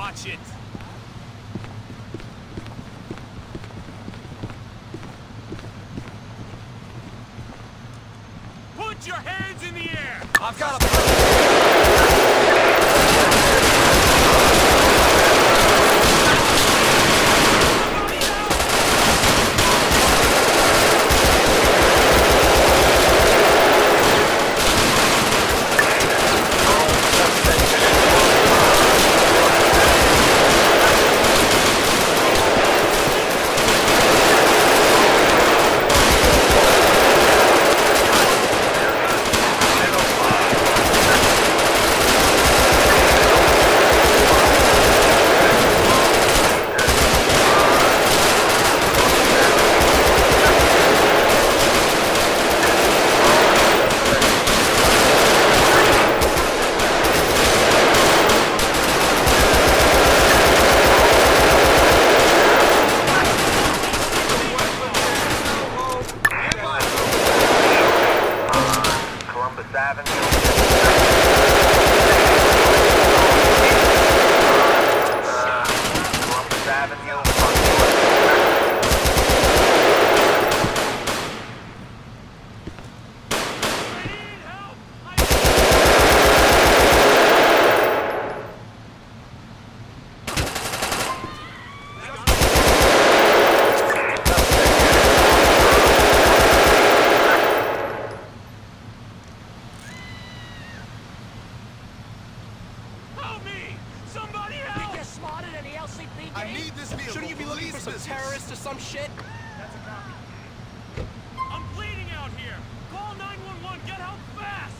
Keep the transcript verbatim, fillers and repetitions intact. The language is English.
Watch it! Put your hands in the air! I've got a... I need this vehicle. Shouldn't you be looking for some terrorists or some shit? That's a copy. I'm bleeding out here! Call nine one one, get help fast!